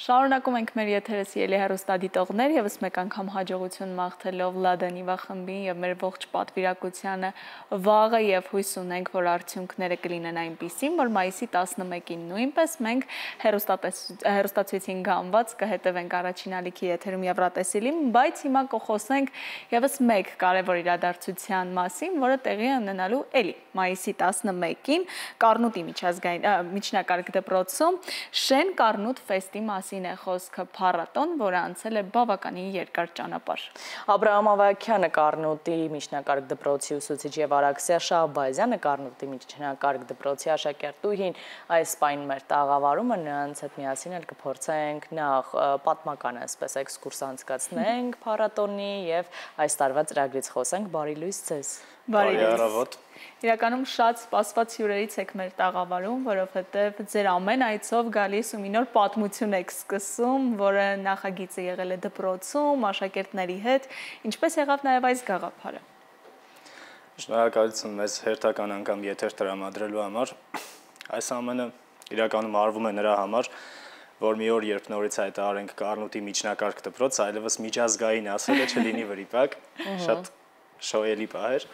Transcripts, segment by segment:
Շարունակում ենք մեր եթերը սիրելի հեռուստադիտողներ, եւս մեկ անգամ հաջողություն մաղթելով Լադանիվա խմբին եւ մեր ողջ պատվիրակությանը վաղը եւ հույս ունենք, որ արդյունքները կլինեն այնպիսին, որ մայիսի 11-ին նույնպես մենք հեռուստացույցին գանված կհետևենք առաջին ալիքի եթերում Եվրատեսիլին, բայց հիմա կխոսենք եւս մեկ կարևոր իրադարձության մասին, որը տեղի է ունենալու էլի մայիսի 11-ին Կառնուտի միջնակարգ դպրոցում Շեն Կառնուտ ֆեստի մասին է խոսքը փառատոն, որը անցել է բավականին երկար ճանապարհ։ Աբրահամ Ավագյանը Կառնուտի միջնակարգ դպրոցի ուսուցիչ եւ Արաքսիա Շահբազյանը Կառնուտի միջնակարգ դպրոցի աշակերտուհին այս պայն մեր տաղավարումը նրանց հետ միասին էլ կփորձենք նախ պատմական այսպես էքսկուրս անցկացնենք փառատոնի եւ այս տարվա ծրագրից խոսենք։ Բարի լույս ձեզ։ Բարի առավոտ։ Իրականում շատ սպասված հյուրերից եք մեր տաղավարում, որովհետև ձեր ամեն այցով գալիս ու մի նոր պատմություն եք սկսում, որը նախագիծը եղել է դպրոցում, աշակերտների հետ, ինչպես եղավ նաև այս գաղափարը։ Շնորհակալություն մեզ հերթական անգամ եթեր տրամադրելու համար։ Այս ամենը իրականում արվում է նրա համար, որ մի օր երբ նորից հայտարարենք Կառնուտի միջնակարգ դպրոց, այլևս միջազգային ասելը չլինի վրիպակ, շատ շոյելի պահ էր։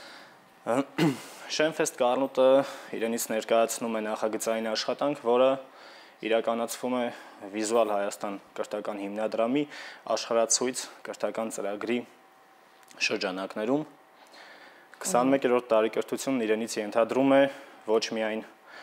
Շենֆեստ Կառնուտը իրենից ներկայացնում է նախագծային աշխատանք, որը իրականացվում է Վիզուալ Հայաստան կրթական հիմնադրամի աշխարհացույց կրթական ծրագրի շրջանակներում 21-րդ տարի կրթությունն իրենից ենթադրում է ոչ միայն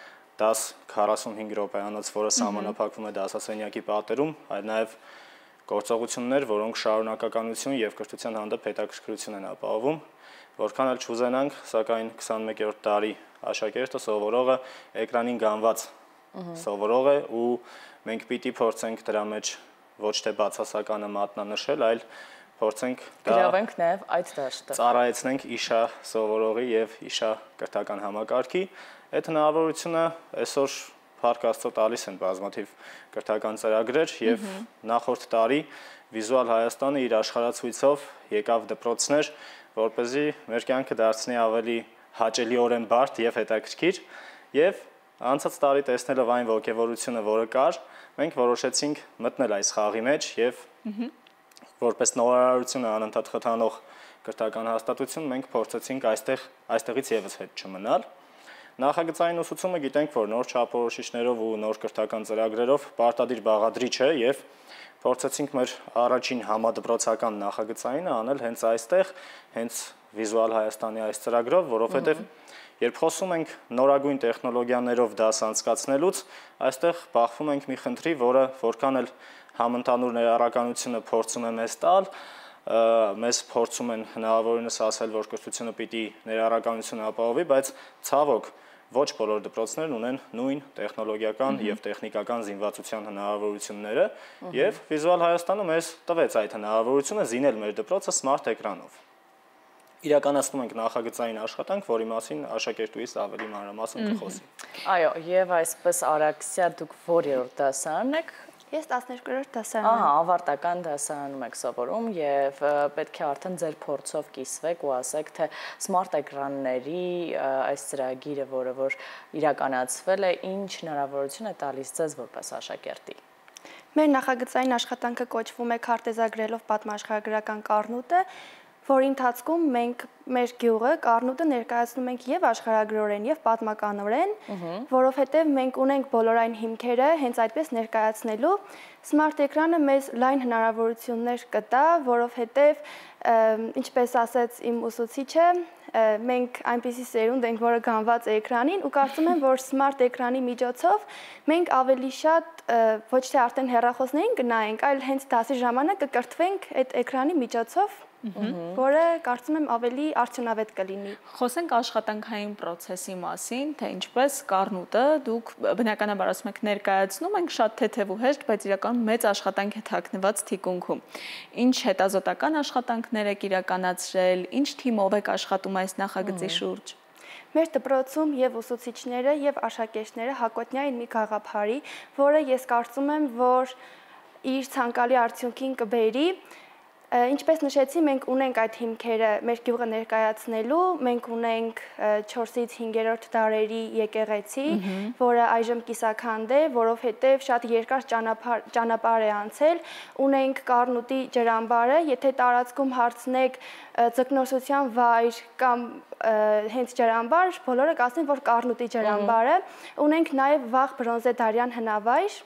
10-45 րոպեանոց, որը սահմանափակվում է դասասենյակի պատերում, այլ նաև գործողություններ, որոնք շարունակականություն եւ կրթության հանդեպ հետաքրքրություն են ապահովում, որքան էլ չուզենանք, սակայն 21-րդ տարի աշակերտը սովորողը էկրանին գանված սովորող է ու մենք պիտի փորձենք դրա մեջ ոչ թե բացասականը մատնանշել, այլ փորձենք գրավենք նաև այդ դաշտը։ Ծառայեցնենք իշա սովորողի եւ իշա կրթական համակարգի։ Այդ հնարավորությունը այսօր Փառք Աստծո տալիս են բազմաթիվ կրթական ծրագրեր եւ նախորդ տարի Վիզուալ Հայաստանը իր աշխարհացույցով եկավ դպրոցներ, որպեսզի մեր կյանքը դարձնի ավելի հաճելիորեն բարդ եւ հետաքրքիր եւ անցած տարի տեսնելով այն ողջավորությունը, որը կար, մենք որոշեցինք մտնել այս խաղի մեջ եւ որպես նորարարությունը անընդհատ խթանող կրթական հաստատություն մենք փորձեցինք այստեղից եւս հետ չմնալ։ Նախագծային ուսուցումը գիտենք, որ նոր չափորոշիչներով ու նոր կրթական ծրագրերով պարտադիր բաղադրիչ է եւ փորձեցինք մեր առաջին համադպրոցական նախագծայինը անել հենց այստեղ, հենց Վիզուալ Հայաստանի այս ծրագրով, որովհետեւ երբ խոսում ենք նորագույն տեխնոլոգիաներով դաս անցկացնելուց, այստեղ բախվում ենք մի խնդրի, որը որքան էլ համընդհանուր ներառականությունը փորձում է մեզ տալ, մեզ փորձում են հնարավորինս ասել, որ կրթությունը պիտի ներառականություն ապահովի, բայց ցավոք ոչ բոլոր դպրոցներն ունեն նույն տեխնոլոգիական եւ տեխնիկական զինվածության հնարավորությունները եւ Վիզուալ Հայաստանը մեզ տվեց այդ հնարավորությունը զինել մեր դպրոցը սմարթ էկրանով։ Իրականացնում ենք նախագծային աշխատանք, որի մասին աշակերտուհիս ավելի մանրամասն կխոսի։ Այո, եւ այսպես Արաքսիա, դուք որերորդ դասարան եք։ Ես 12-րդ դասարանում եմ։ Ահա, ավարտական դասարանում եք սովորում եւ պետք է արդեն ձեր փորձով կիսվեք ու ասեք, թե սմարթ էկրանների այս ծրագիրը, որը որ իրականացվել է, ինչ հնարավորություն է տալիս ձեզ որպես աշակերտի։ Մեր նախագծային աշխատանքը կոչվում է Քարտեզագրելով պատմաշխարհագրական Կառնուտը, որի ընթացքում մենք մեր գյուղը Կառնուտը ներկայացնում ենք եւ աշխարհագրորեն եւ պատմականորեն, որովհետեւ մենք ունենք բոլոր այն հիմքերը հենց այդպես ներկայացնելու։ Սմարթ էկրանը մեզ լայն հնարավորություններ կտա, որովհետեւ ինչպես ասաց իմ ուսուցիչը, մենք այնպիսի սերունդ ենք, որը գանված է էկրանին ու կարծում եմ, որ սմարթ էկրանի միջոցով մենք ավելի շատ ոչ թե արդեն հեռախոսներին կնայենք, այլ հենց դասի ժամանակ կկրթվենք այդ էկրանի միջոցով, որը կարծում եմ ավելի արդյունավետ կլինի։ Խոսենք աշխատանքային process-ի մասին, թե ինչպես Կառնուտը դուք բնականաբար ասում եք ներկայացնում ենք շատ թեթև ու հեշտ, բայց իրականում մեծ աշխատանք է թաքնված թիկունքում։ Ինչ հետազոտական աշխատանքներ եք իրականացրել, ինչ թիմով եք աշխատում այս նախագծի շուրջ։ Մեր դպրոցում եւ ուսուցիչները եւ աշակերտները հակոտնյային մի գաղափարի, որը ես կարծում եմ, որ իր ցանկալի արդյունքին կբերի, Ինչպես նշեցի, մենք ունենք այդ հիմքերը մեր գյուղը ներկայացնելու, մենք ունենք 4-ից 5-րդ դարերի եկեղեցի, որը այժմ կիսաքանդ է, որովհետև շատ երկար ճանապարհ է անցել, ունենք Կառնուտի ջրամբարը, եթե տարածքում հարցնեք ձկնորսության վայր կամ հենց ջրամբար, բոլորը կասեն, որ Կառնուտի ջրամբարը, ունենք նաև վաղ բրոնզե դարյան հնավայր,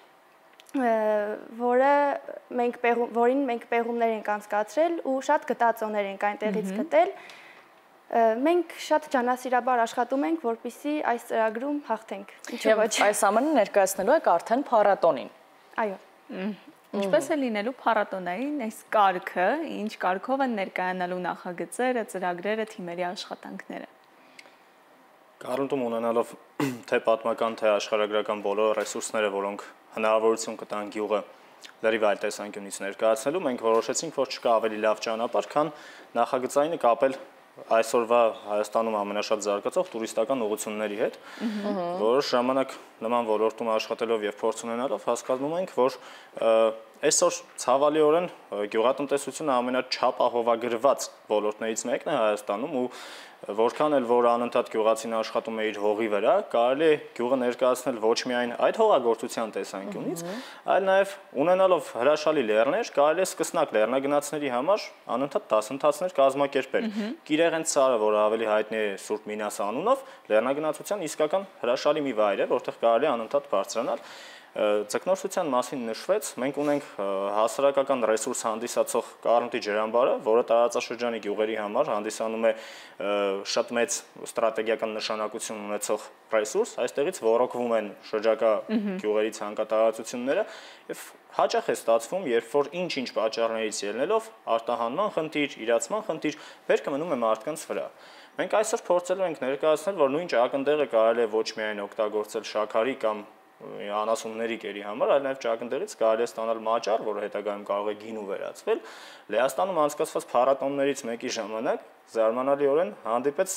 որին մենք պեղումներ ենք անցկացրել ու շատ գտածոներ ենք այնտեղից գտել։ Մենք շատ ջանասիրաբար աշխատում ենք, որպեսզի այս ծրագրում հաղթենք։ Եվ այս ամենը ներկայացնելու եք արդեն փառատոնին։ Այո։ Ինչպես է լինելու փառատոնային այս կարգը, ինչ կարգով են ներկայանալու նախագծերը, ծրագրերը, թիմերի աշխատանքները։ Կառնուտում ունենալով թե պատմական, թե աշխարհագրական բոլոր ռեսուրսները, որոնք հնարավորություն կտան գյուղը լրիվ այլ տեսանկյունից ներկայացնելու, մենք որոշեցինք, որ չկա ավելի լավ ճանապարհ, քան նախագծայինը կապել այսօրվա Հայաստանում ամենաշատ զարգացող տուրիստական ուղղությունների հետ, որոշ ժամանակ նման ոլորտում աշխատելով եւ փորձ ունենալով հասկանում ենք, որ այսօր ցավալիորեն գյուղատնտեսությունը ամենաչափահովագրված ոլորտներից մեկն է Հայաստանում ու որքան էլ որ անընդհատ գյուղացին աշխատում է իր հողի վրա, կարելի է գյուղը ներկայացնել ոչ միայն այդ հողագործության տեսանկյունից, այլ նաև ունենալով հրաշալի լեռներ, կարելի է սկսնակ լեռնագնացների համար անընդհատ դասընթացներ կազմակերպել։ Կիրեղեն ծառը, որը ավելի հայտնի է Սուրբ Մինաս անունով, լեռնագնացության իսկական հրաշալի մի վայր է, որտեղ կարելի է անընդհատ բարձրանալ։ Ձկնորսության մասին նշվեց, մենք ունենք հասարակական ռեսուրս հանդիսացող Կառնուտի ջրամբարը, որը տարածաշրջանի գյուղերի համար հանդիսանում է շատ մեծ ստրատեգիական նշանակություն ունեցող ռեսուրս, այստեղից ոռոգվում են շրջակա գյուղերի ցանկատարածությունները եւ հաճախ է ստացվում, երբ որ ինչ-ինչ պատճառներից ելնելով արտահանման խնդիր, իրացման խնդիր վերքը մնում է մարդկանց վրա։ Մենք այսօր փորձելու ենք ներկայացնել, որ նույն ճակնդեղը կարելի է ոչ միայն օգտագործել շաքարի կամ անասունների կերի համար, այլ նաև ճակնդեղից կարելի է ստանալ մաճար, որը հետագայում կարող է գինու վերածվել։ Լեհաստանում անցկացված փառատոններից մեկի ժամանակ զարմանալիորեն հանդիպեց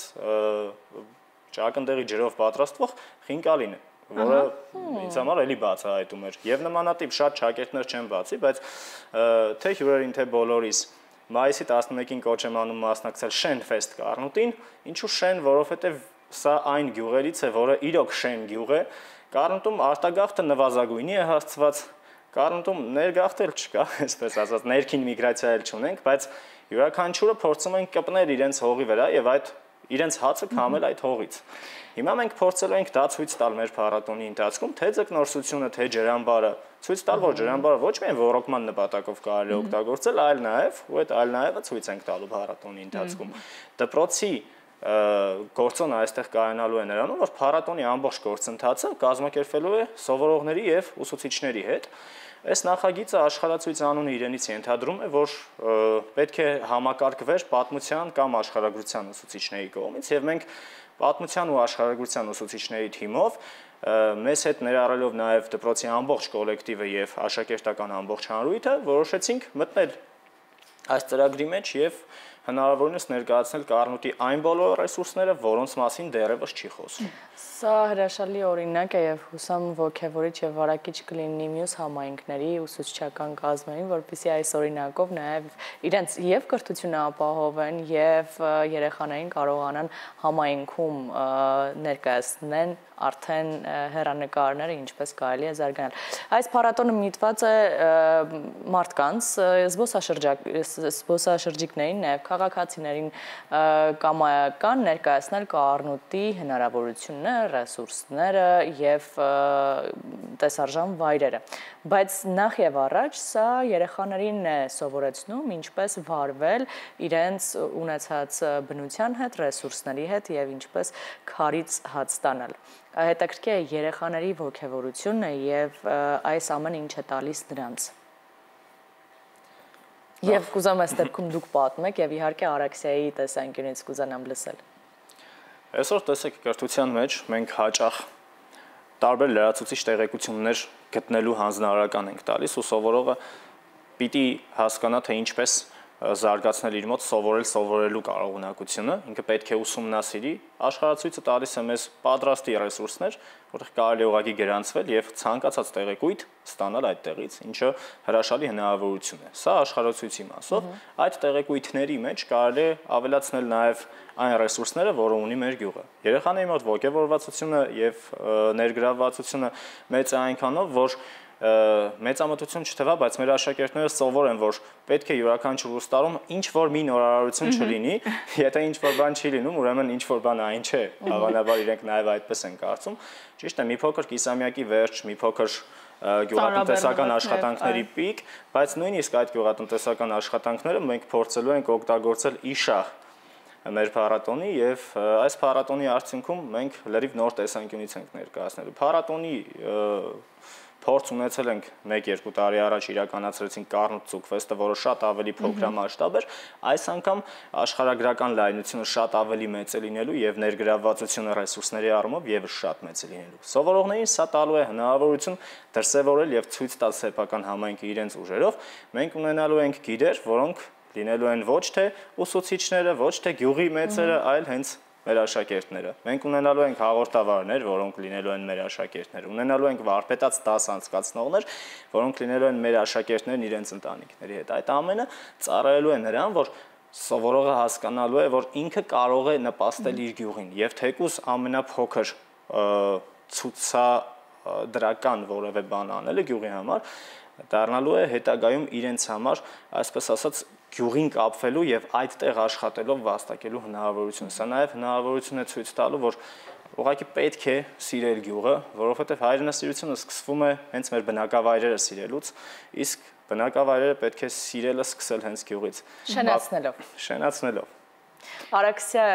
ճակնդեղի ջրով պատրաստվող խինկալինը, որը ինձ համար էլի բացահայտում էր։ Եվ նմանատիպ շատ շակերտներ չեն բացի, բայց թե հյուրերին, թե բոլորիս մայիսի 11-ին կոչ եմ անում մասնակցել Շենֆեստ Կառնուտին, ինչու շեն, որովհետև սա այն գյուղերից է, որը իրոք շեն գյուղ է։ Կառնուտում արտագաղթը նվազագույնի է հասցված, Կառնուտում ներգաղթել չկա, այսպես ասած, ներքին միգրացիա էլ չունենք, բայց յուրաքանչյուրը փորձում են կպնել իրենց հողի վրա եւ այդ իրենց հացը քամել այդ հողից։ Հիմա մենք փորձելու ենք դա ցույց տալ մեր փառատոնի ընթացքում, թե ձկնորսությունը, թե ջրամբարը, ցույց տալ, որ ջրամբարը ոչ միայն ոռոգման նպատակով կարելի է օգտագործել, այլ նաեւ, ու այդ այլ նաեւը ցույց ենք տալու փառատոնի ընթացքում։ Դպրոցի գործոնը այստեղ կայանալու է նրանում, որ փառատոնի ամբողջ գործընթացը կազմակերպվելու է սովորողների եւ ուսուցիչների հետ։ Այս նախագիծը աշխարհացույց անունը իրենից ենթադրում է, որ պետք է համակարգվեր պատմության կամ աշխարհագրության ուսուցիչների կողմից եւ մենք պատմության ու աշխարհագրության ուսուցիչների թիմով մեզ հետ ներառելով նաեւ դպրոցի ամբողջ կոլեկտիվը եւ աշակերտական ամբողջ հանրույթը որոշեցինք մտնել այս ծրագրի մեջ եւ հնարավորինս ներկայացնել Կառնուտի այն բոլոր ռեսուրսները, որոնց մասին դեռևս չի խոսվում։ Սա հրաշալի օրինակ է եւ հուսամ ոգևորիչ եւ վարակիչ կլինի մյուս համայնքների ուսուցչական կազմերին, որպեսզի այս օրինակով նաեւ իրենց եւ կրթությունը ապահովեն եւ երեխաներին կարողանան համայնքում ներկայացնեն արդեն հեռանկարները ինչպես կարելի է զարգանալ։ Այս փառատոնը միտված է մարդկանց, զբոսաշրջիկներին, նաև քաղաքացիներին կամայական ներկայացնել Կառնուտի հնարավորությունները, ռեսուրսները եւ տեսարժան վայրերը։ Բայց նախ եւ առաջ սա երեխաներին է սովորեցնում ինչպես վարվել իրենց ունեցած բնության հետ, ռեսուրսների հետ եւ ինչպես քարից հաց ստանալ։ Հետաքրքիր է երեխաների ոգևորությունը եւ այս ամենը ինչ է տալիս նրանց։ Եվ կուզեմ այս դեպքում դուք պատմեք եւ իհարկե Արաքսիայի տեսանկյունից կուզենամ լսել։ Այսօր տեսեք կրթության մեջ մենք հաճախ տարբեր լրացուցիչ տեղեկություններ գտնելու հանձնարարական ենք տալիս ու սովորողը պիտի հասկանա թե ինչպես զարգացնել իր մոտ սովորելու կարողունակությունը, ինքը պետք է ուսումնասիրի, աշխարհացույցը տալիս է մեզ պատրաստի ռեսուրսներ, որտեղ կարելի է ուղղակի գրանցվել եւ ցանկացած տեղեկույթ ստանալ այդտեղից, ինչը հրաշալի հնարավորություն է։ Սա աշխարհացույցի մասով, այդ տեղեկույթների մեջ կարելի է ավելացնել նաեւ այն ռեսուրսները, որը ունի մեր գյուղը։ Երեխաների մոտ ոգևորվածությունը եւ ներգրավվածությունը մեծ է այնքանով, որ մեծամտություն չթվա, բայց մեր աշակերտները սովոր են, որ պետք է յուրաքանչյուր ուստարում ինչ որ մի նորարարություն չլինի, եթե ինչ որ բան չի լինում, ուրեմն ինչ որ բան այն չէ։ Հավանաբար իրենք նաև այդպես են կարծում։ Ճիշտ է, մի փոքր կիսամյակի վերջ, մի փոքր գյուղատնտեսական աշխատանքների պիկ, բայց նույնիսկ այդ գյուղատնտեսական աշխատանքները մենք փորձելու ենք օգտագործել իշահ մեր փառատոնի եւ այս փառատոնի արդյունքում մենք լրիվ նոր տեսանկյունից ենք ներկայացնելու։ Փառատոնի փորձ ունեցել ենք 1-2 տարի առաջ իրականացրեցինք Կառնուտ Ծուկֆեստը, որը շատ ավելի փոքրամասշտաբ էր, այս անգամ աշխարհագրական լայնությունը շատ ավելի մեծ է լինելու եւ ներգրավվածությունը ռեսուրսների առումով եւս շատ մեծ է լինելու։ Սովորողներին սա տալու է հնարավորություն դրսևորել եւ ցույց տալ սեփական համայնքը իրենց ուժերով։ Մենք ունենալու ենք գիդեր, որոնք լինելու են ոչ թե ուսուցիչները, ոչ թե գյուղի մեծերը, այլ հենց մեր աշակերտները։ Մենք ունենալու ենք հաղորդավարներ, որոնք լինելու են մեր աշակերտները, ունենալու ենք վարպետաց դաս անցկացնողներ, որոնք լինելու են մեր աշակերտներն իրենց ընտանիքների հետ։ Այդ ամենը ծառայելու է նրան, որ սովորողը հասկանալու է, որ ինքը կարող է նպաստել իր գյուղին եւ թեկուզ ամենափոքր ցուցադրական որևէ բան անելը գյուղի համար դառնալու է հետագայում իրենց համար, այսպես ասած, գյուղին կապվելու եւ այդտեղ աշխատելով վաստակելու հնարավորություն։ Սա նաեւ հնարավորություն է ցույց տալու, որ ուղղակի պետք է սիրել գյուղը, որովհետեւ հայրենասիրությունը սկսվում է հենց մեր բնակավայրերը սիրելուց, իսկ բնակավայրերը պետք է սիրելը սկսել հենց գյուղից։ Շենացնելով։ Արաքսիա,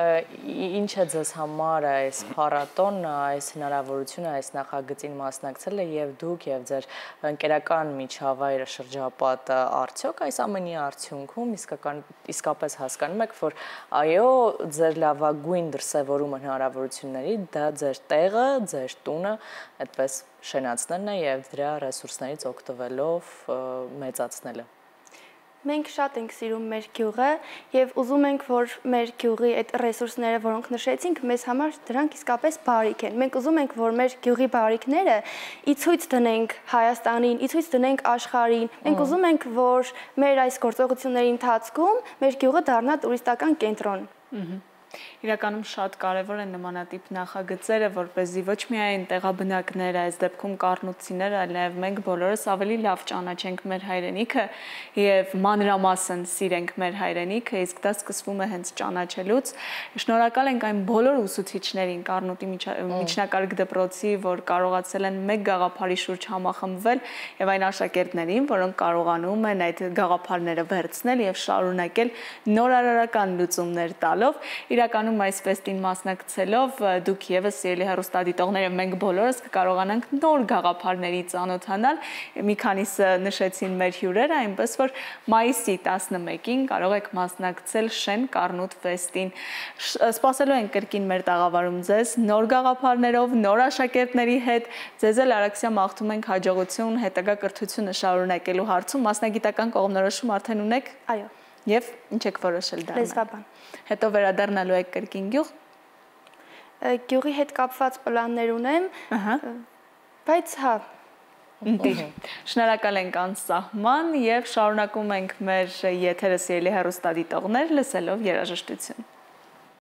ինչ է ձեզ համար այս փառատոնը, այս հնարավորությունը, այս նախագծին մասնակցելը եւ դուք եւ ձեր ընկերական միջավայրը շրջապատը արդյոք այս ամենի արդյունքում իսկապես հասկանում եք, որ այո, ձեր լավագույն դրսևորումը հնարավորությունների դա ձեր տեղը, ձեր տունը այդպես շենացնելն է եւ դրա ռեսուրսներից օգտվելով մեծացնելը։ Մենք շատ ենք սիրում մեր գյուղը եւ ուզում ենք, որ մեր գյուղի այդ ռեսուրսները, որոնք նշեցինք, մեզ համար դրանք իսկապես բարիք են։ Մենք ուզում ենք, որ մեր գյուղի բարիքները ի ցույց դնենք Հայաստանին, ի ցույց դնենք աշխարհին։ Մենք ուզում ենք, որ մեր այս գործողությունների ընթացքում մեր գյուղը դառնա տուրիստական կենտրոն։ Իրականում շատ կարևոր են նմանատիպ նախագծերը, որպեսզի ոչ միայն տեղաբնակները, այս դեպքում կառնուցիները, այլ նաև մենք բոլորս ավելի լավ ճանաչենք մեր հայրենիքը եւ մանրամասն սիրենք մեր հայրենիքը, իսկ դա սկսվում է հենց ճանաչելուց։ Շնորհակալ ենք այն բոլոր ուսուցիչներին Կառնուտի միջնակարգ դպրոցի, որ կարողացել են մեկ գաղափարի շուրջ համախմբվել եւ այն աշակերտներին, որոնք կարողանում են այդ գաղափարները վերցնել եւ շարունակել նորարարական լուծումներ տալով։ Իրականում այս ֆեստին մասնակցելով դուք եւս սիրելի հեռուստադիտողներ եւ մենք բոլորս կկարողանանք նոր գաղափարների ծանոթանալ։ Մի քանիսը նշեցին մեր հյուրերը, այնպես որ մայիսի 11-ին կարող եք մասնակցել Շեն Կառնուտ ֆեստին։ Սպասելու ենք կրկին մեր տաղավարում ձեզ նոր գաղափարներով, նոր աշակերտների հետ։ Ձեզ էլ Արաքսիա մաղթում ենք հաջողություն հետագա կրթությունը շարունակելու հարցում։ Մասնագիտական կողմնորոշում արդեն ունեք։ Այո։ Եվ ինչ եք որոշել դառնալ։ Լեզվաբան։ Հետո վերադառնալու եք կրկին գյուղ։ Գյուղի հետ կապված պլաններ ունեմ, բայց հա։ Շնորհակալ ենք անսահման եւ շարունակում ենք մեր եթերը սիրելի հեռուստադիտողներ լսելով երաժշտություն։